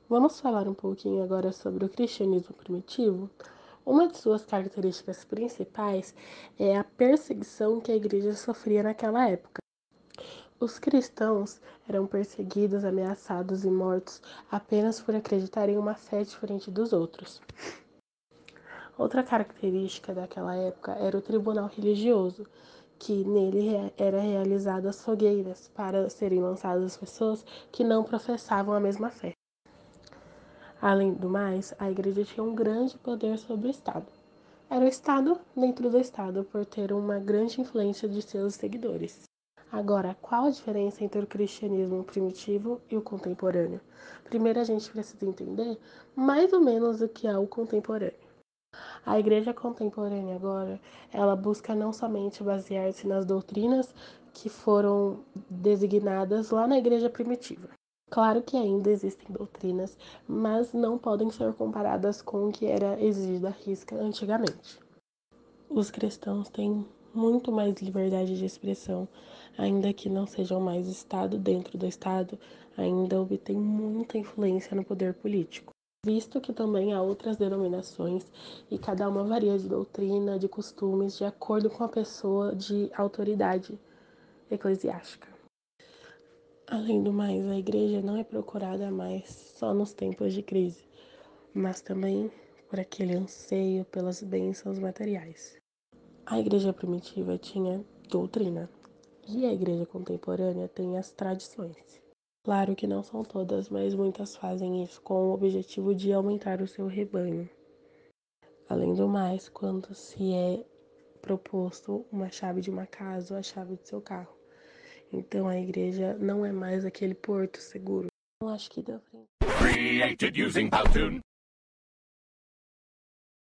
Vamos falar um pouquinho agora sobre o cristianismo primitivo? Uma de suas características principais é a perseguição que a igreja sofria naquela época. Os cristãos eram perseguidos, ameaçados e mortos apenas por acreditarem em uma fé diferente dos outros. Outra característica daquela época era o tribunal religioso, que nele era realizado as fogueiras para serem lançadas as pessoas que não professavam a mesma fé. Além do mais, a igreja tinha um grande poder sobre o Estado. Era o Estado dentro do Estado por ter uma grande influência de seus seguidores. Agora, qual a diferença entre o cristianismo primitivo e o contemporâneo? Primeiro a gente precisa entender mais ou menos o que é o contemporâneo. A igreja contemporânea agora, ela busca não somente basear-se nas doutrinas que foram designadas lá na igreja primitiva. Claro que ainda existem doutrinas, mas não podem ser comparadas com o que era exigido à risca antigamente. Os cristãos têm muito mais liberdade de expressão, ainda que não sejam mais Estado dentro do Estado, ainda obtêm muita influência no poder político. Visto que também há outras denominações e cada uma varia de doutrina, de costumes, de acordo com a pessoa de autoridade eclesiástica. Além do mais, a igreja não é procurada mais só nos tempos de crise, mas também por aquele anseio pelas bênçãos materiais. A igreja primitiva tinha doutrina e a igreja contemporânea tem as tradições. Claro que não são todas, mas muitas fazem isso com o objetivo de aumentar o seu rebanho. Além do mais, quando se é proposto uma chave de uma casa ou a chave do seu carro. Então a igreja não é mais aquele porto seguro. Eu acho que dá pra... Created using Powtoon.